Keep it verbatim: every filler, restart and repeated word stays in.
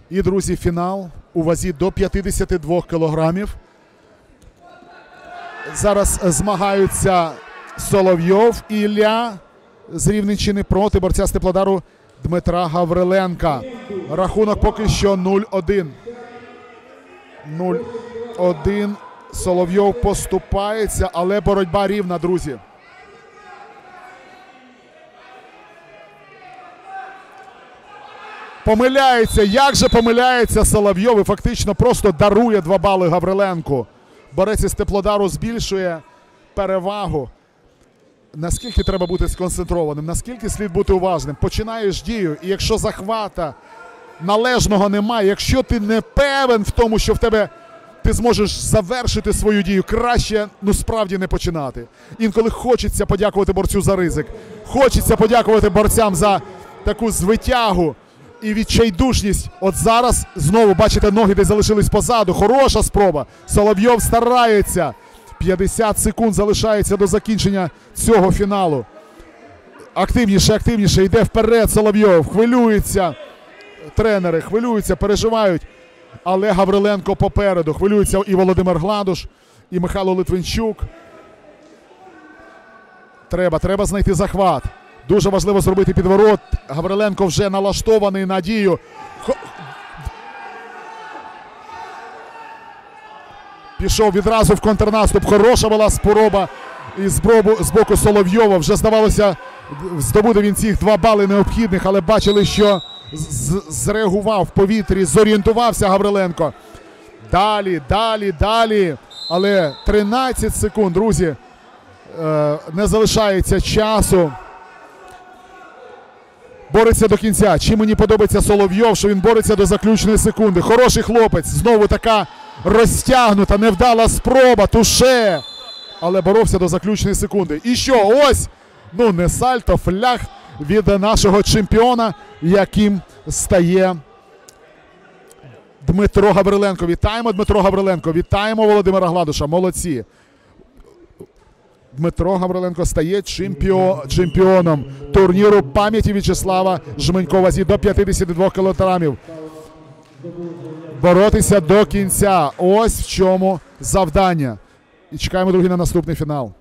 І, друзі, фінал у вазі до п'ятдесяти двох кілограмів. Зараз змагаються Соловйов і Ілля з Рівненщини проти борця з Теплодару Дмитра Гавриленка. Рахунок поки що нуль один. нуль один. Соловйов поступається, але боротьба рівна, друзі. Помиляється, як же помиляється Соловйов і фактично просто дарує два бали Гавриленку. Борець із Теплодару збільшує перевагу. Наскільки треба бути сконцентрованим, наскільки слід бути уважним. Починаєш дію, і якщо захвата належного немає, якщо ти не певен в тому, що в тебе ти зможеш завершити свою дію, краще, ну, справді не починати. Інколи хочеться подякувати борцю за ризик. Хочеться подякувати борцям за таку звитягу і відчайдушність. От зараз знову, бачите, ноги десь залишились позаду. Хороша спроба. Соловйов старається. п'ятдесят секунд залишається до закінчення цього фіналу. Активніше, активніше. Йде вперед Соловйов. Хвилюється. Тренери хвилюються, переживають. Але Гавриленко попереду. Хвилюється і Володимир Гладуш, і Михайло Литвинчук. Треба, треба знайти захват. Дуже важливо зробити підворот. Гавриленко вже налаштований на дію. Пішов відразу в контрнаступ. Хороша була спроба із з боку Соловйова. Вже, здавалося, здобуде він цих два бали необхідних, але бачили, що зреагував в повітрі, зорієнтувався Гавриленко. Далі, далі, далі. Але тринадцять секунд, друзі. Не залишається часу. Бореться до кінця. Чим мені подобається Соловйов, що він бореться до заключної секунди. Хороший хлопець. Знову така розтягнута, невдала спроба. Туше. Але боровся до заключної секунди. І що? Ось, ну не сальто, флях від нашого чемпіона, яким стає Дмитро Гавриленко. Вітаємо Дмитро Гавриленко. Вітаємо Володимира Гладуша. Молодці. Дмитро Гавриленко стає чемпіо... чемпіоном турніру пам'яті В'ячеслава Жменько в вазі до п'ятдесяти двох кілограмів. Боротися до кінця. Ось в чому завдання. І чекаємо, друзі, на наступний фінал.